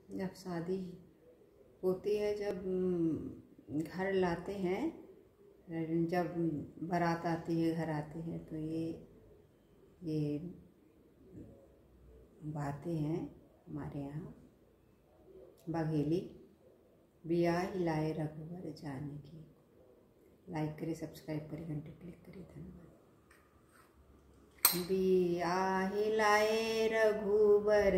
जब शादी होती है, जब घर लाते हैं, जब बारात आती है, घर आती है, तो ये बातें हैं हमारे यहाँ। बघेली बियाही लाए रघुवर जाने की। लाइक करें, सब्सक्राइब करें, घंटे क्लिक करें। धन्यवाद। बियाही लाए रघुवर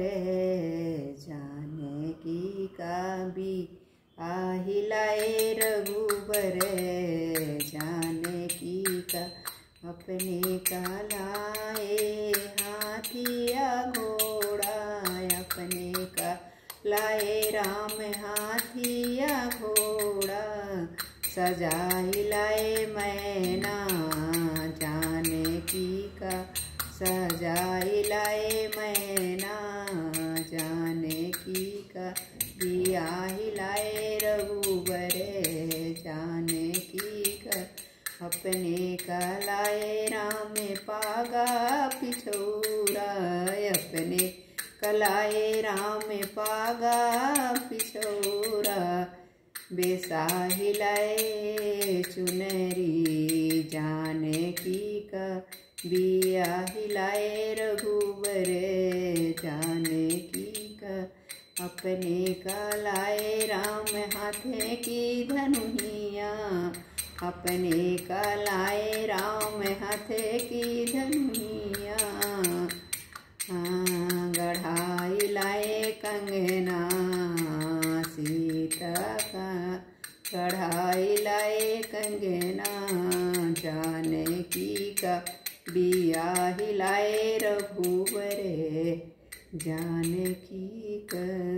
जाने की का, बियाही लाए रघुवर जाने की का, अपने का लाए हाथिया घोड़ा, अपने का लाए राम हाथिया घोड़ा, सजाई लाए मैना जाने की का, सजाई लाए मैना जाने की का, बियाही लाए रघुवर जाने की का, अपने का लाए राम पागा पिछौरा, अपने कलाए राम पागा पिछौरा, बेसाही लाए चुनरी जाने की का, बियाही लाए रघुवर जाने की का, अपने का लाए राम हाथे की धनुहिया, अपने का लाए राम हाथे की धनुहिया, गढ़ाई लाए कंगना सीता का, कढ़ाई लाए कंगना जाने की का, बियाही लाए रघुवर जाने की का।